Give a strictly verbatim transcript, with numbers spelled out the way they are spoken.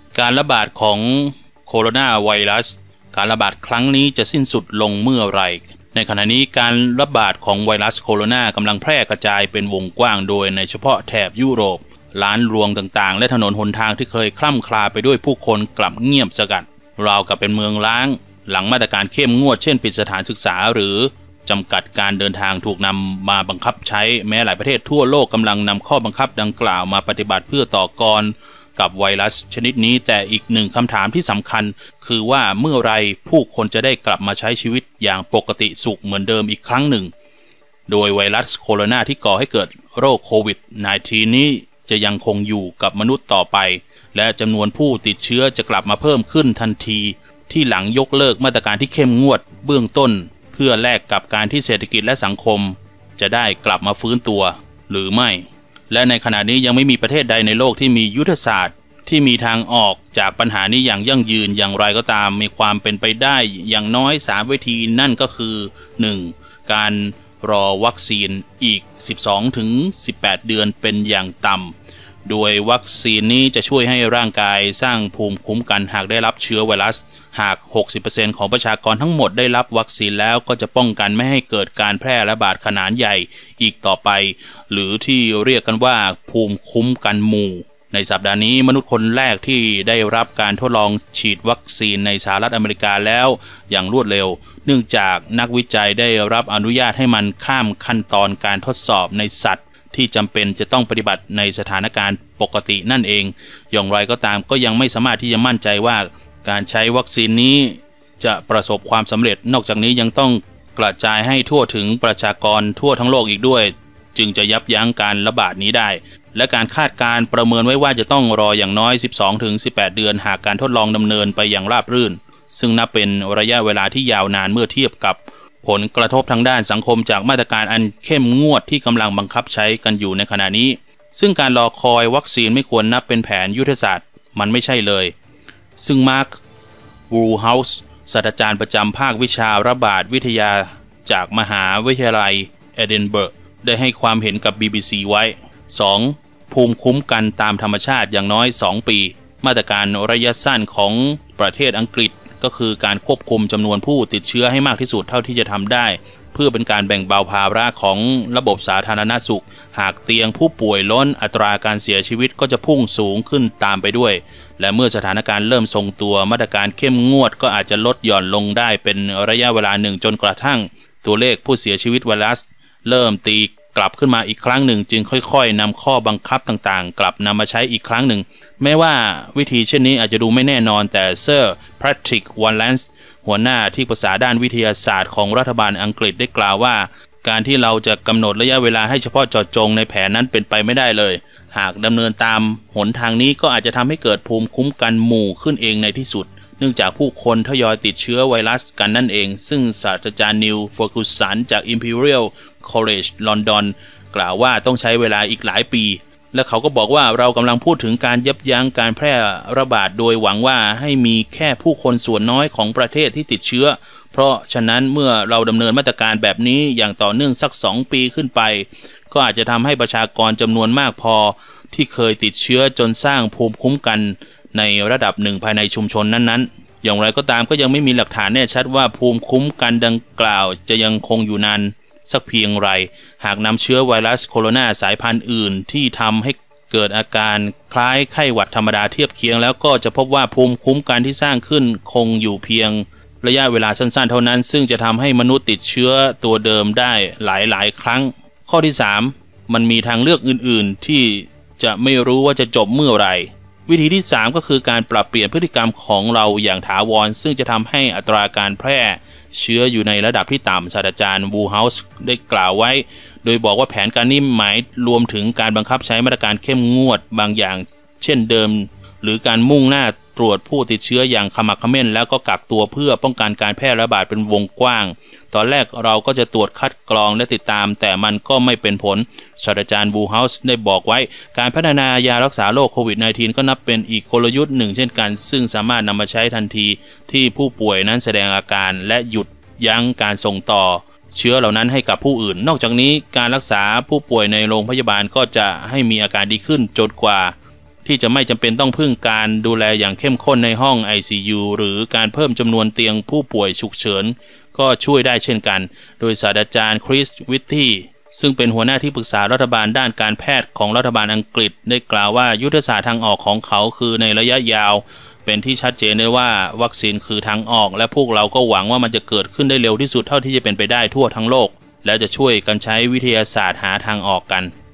การระบาดของโคโรนาไวรัสการระบาดครั้งนี้จะสิ้นสุดลงเมื่อไหร่ในขณะนี้การระบาดของไวรัสโคโรนากำลังแพร่กระจายเป็นวงกว้างโดยในเฉพาะแถบยุโรปร้านรวงต่างๆและถนนหนทางที่เคยคล่ำคลาไปด้วยผู้คนกลับเงียบสงัดราวกับเป็นเมืองร้างหลังมาตรการเข้มงวดเช่นปิดสถานศึกษาหรือจำกัดการเดินทางถูกนำมาบังคับใช้แม้หลายประเทศทั่วโลกกำลังนำข้อบังคับดังกล่าวมาปฏิบัติเพื่อต่อกรกับไวรัสชนิดนี้แต่อีกหนึ่งคำถามที่สำคัญคือว่าเมื่อไรผู้คนจะได้กลับมาใช้ชีวิตอย่างปกติสุขเหมือนเดิมอีกครั้งหนึ่งโดยไวรัสโคโรนาที่ก่อให้เกิดโรคโควิด สิบเก้า นี้จะยังคงอยู่กับมนุษย์ต่อไปและจำนวนผู้ติดเชื้อจะกลับมาเพิ่มขึ้นทันทีที่หลังยกเลิกมาตรการที่เข้มงวดเบื้องต้นเพื่อแลกกับการที่เศรษฐกิจและสังคมจะได้กลับมาฟื้นตัวหรือไม่และในขณะนี้ยังไม่มีประเทศใดในโลกที่มียุทธศาสตร์ที่มีทางออกจากปัญหานี้อย่างยั่งยืนอย่างไรก็ตามมีความเป็นไปได้อย่างน้อยสามวิธีนั่นก็คือ หนึ่ง. การรอวัคซีนอีก สิบสองถึงสิบแปด เดือนเป็นอย่างต่ำโดยวัคซีนนี้จะช่วยให้ร่างกายสร้างภูมิคุ้มกันหากได้รับเชื้อไวรัสหาก หกสิบเปอร์เซ็นต์ ของประชากรทั้งหมดได้รับวัคซีนแล้วก็จะป้องกันไม่ให้เกิดการแพร่ระบาดขนาดใหญ่อีกต่อไปหรือที่เรียกกันว่าภูมิคุ้มกันหมู่ในสัปดาห์นี้มนุษย์คนแรกที่ได้รับการทดลองฉีดวัคซีนในสหรัฐอเมริกาแล้วอย่างรวดเร็วเนื่องจากนักวิจัยได้รับอนุญาตให้มันข้ามขั้นตอนการทดสอบในสัตว์ที่จำเป็นจะต้องปฏิบัติในสถานการณ์ปกตินั่นเองอย่างไรก็ตามก็ยังไม่สามารถที่จะมั่นใจว่าการใช้วัคซีนนี้จะประสบความสำเร็จนอกจากนี้ยังต้องกระจายให้ทั่วถึงประชากรทั่วทั้งโลกอีกด้วยจึงจะยับยั้งการระบาดนี้ได้และการคาดการณ์ประเมินไว้ว่าจะต้องรออย่างน้อย สิบสองถึงสิบแปด เดือนหากการทดลองดำเนินไปอย่างราบรื่นซึ่งนับเป็นระยะเวลาที่ยาวนานเมื่อเทียบกับผลกระทบทางด้านสังคมจากมาตรการอันเข้มงวดที่กำลังบังคับใช้กันอยู่ในขณะนี้ซึ่งการรอคอยวัคซีนไม่ควรนับเป็นแผนยุทธศาสตร์มันไม่ใช่เลยซึ่งมาร์ค วูลเฮาส์ศาสตราจารย์ประจำภาควิชาระบาดวิทยาจากมหาวิทยาลัยเอดินเบอร์กได้ให้ความเห็นกับ บี บี ซี ไว้ สอง. ภูมิคุ้มกันตามธรรมชาติอย่างน้อยสองปีมาตรการระยะสั้นของประเทศอังกฤษก็คือการควบคุมจำนวนผู้ติดเชื้อให้มากที่สุดเท่าที่จะทำได้เพื่อเป็นการแบ่งเบาภาระของระบบสาธารณสุขหากเตียงผู้ป่วยล้นอัตราการเสียชีวิตก็จะพุ่งสูงขึ้นตามไปด้วยและเมื่อสถานการณ์เริ่มทรงตัวมาตรการเข้มงวดก็อาจจะลดหย่อนลงได้เป็นระยะเวลาหนึ่งจนกระทั่งตัวเลขผู้เสียชีวิตไวรัสเริ่มตีกลับขึ้นมาอีกครั้งหนึ่งจึงค่อยๆนำข้อบังคับต่างๆกลับนำมาใช้อีกครั้งหนึ่งแม้ว่าวิธีเช่นนี้อาจจะดูไม่แน่นอนแต่เซอร์แพทริก วอลเลนส์หัวหน้าที่ปรึกษาด้านวิทยาศาสตร์ของรัฐบาลอังกฤษได้กล่าวว่าการที่เราจะกำหนดระยะเวลาให้เฉพาะเจาะจงในแผนนั้นเป็นไปไม่ได้เลยหากดำเนินตามหนทางนี้ก็อาจจะทำให้เกิดภูมิคุ้มกันหมู่ขึ้นเองในที่สุดเนื่องจากผู้คนทยอยติดเชื้อไวรัสกันนั่นเองซึ่งศาสตราจารย์นิวเฟอร์กูสันจาก Imperial College London กล่าวว่าต้องใช้เวลาอีกหลายปีและเขาก็บอกว่าเรากำลังพูดถึงการยับยั้งการแพร่ระบาดโดยหวังว่าให้มีแค่ผู้คนส่วนน้อยของประเทศที่ติดเชื้อเพราะฉะนั้นเมื่อเราดำเนินมาตรการแบบนี้อย่างต่อเนื่องสักสองปีขึ้นไปก็อาจจะทำให้ประชากรจำนวนมากพอที่เคยติดเชื้อจนสร้างภูมิคุ้มกันในระดับหนึ่งภายในชุมชนนั้นๆอย่างไรก็ตามก็ยังไม่มีหลักฐานแน่ชัดว่าภูมิคุ้มกันดังกล่าวจะยังคงอยู่นานสักเพียงไรหากนำเชื้อไวรัสโคโรนาสายพันธุ์อื่นที่ทำให้เกิดอาการคล้ายไข้หวัดธรรมดาเทียบเคียงแล้วก็จะพบว่าภูมิคุ้มกันที่สร้างขึ้นคงอยู่เพียงระยะเวลาสั้นๆเท่านั้นซึ่งจะทำให้มนุษย์ติดเชื้อตัวเดิมได้หลายๆครั้งข้อที่สามมันมีทางเลือกอื่นๆที่จะไม่รู้ว่าจะจบเมื่อไหร่วิธีที่สามก็คือการปรับเปลี่ยนพฤติกรรมของเราอย่างถาวรซึ่งจะทำให้อัตราการแพร่เชื้ออยู่ในระดับที่ต่ำศาสตราจารย์วูลเฮาส์ได้กล่าวไว้โดยบอกว่าแผนการนี้หมายรวมถึงการบังคับใช้มาตรการเข้มงวดบางอย่างเช่นเดิมหรือการมุ่งหน้าตรวจผู้ติดเชื้ออย่างขมักเขม้นแล้วก็กักตัวเพื่อป้องกันการแพร่ระบาดเป็นวงกว้างตอนแรกเราก็จะตรวจคัดกรองและติดตามแต่มันก็ไม่เป็นผลศาสตราจารย์วูลเฮาส์ได้บอกไว้การพัฒนายารักษาโรคโควิด สิบเก้า ก็นับเป็นอีกกลยุทธ์หนึ่งเช่นกันซึ่งสามารถนำมาใช้ทันทีที่ผู้ป่วยนั้นแสดงอาการและหยุดยั้งการส่งต่อเชื้อเหล่านั้นให้กับผู้อื่นนอกจากนี้การรักษาผู้ป่วยในโรงพยาบาลก็จะให้มีอาการดีขึ้นจนกว่าทที่จะไม่จำเป็นต้องพึ่งการดูแลอย่างเข้มข้นในห้อง ไอ ซี ยู หรือการเพิ่มจำนวนเตียงผู้ป่วยฉุกเฉินก็ช่วยได้เช่นกันโดยศาสตราจารย์คริสวิทตี้ซึ่งเป็นหัวหน้าที่ปรึกษารัฐบาลด้านการแพทย์ของรัฐบาลอังกฤษได้กล่าวว่ายุทธศาสตร์ทางออกของเขาคือในระยะยาวเป็นที่ชัดเจนได้ว่าวัคซีนคือทางออกและพวกเราก็หวังว่ามันจะเกิดขึ้นได้เร็วที่สุดเท่าที่จะเป็นไปได้ทั่วทั้งโลกและจะช่วยกันใช้วิทยาศาสตร์หาทางออกกัน